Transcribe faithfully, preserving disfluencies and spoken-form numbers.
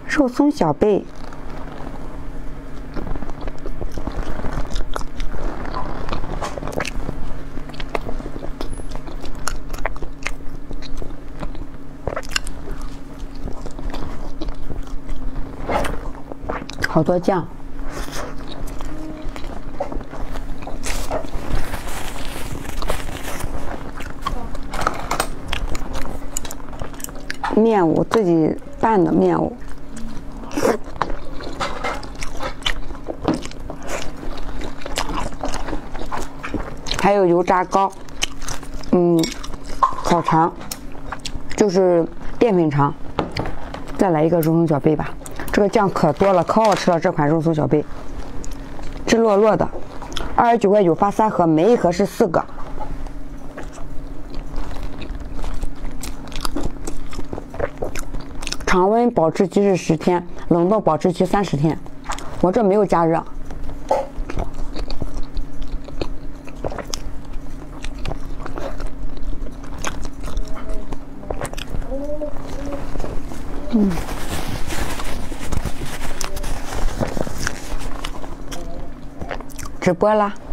肉松小贝。 好多酱，面糊自己拌的面糊，还有油炸糕，嗯，烤肠，就是淀粉肠，再来一个肉松小贝吧。 这个酱可多了，可好吃了！这款肉松小贝，汁落落的，二十九块九发三盒，每一盒是四个。常温保质期是十天，冷冻保质期三十天。我这没有加热。嗯。 直播啦！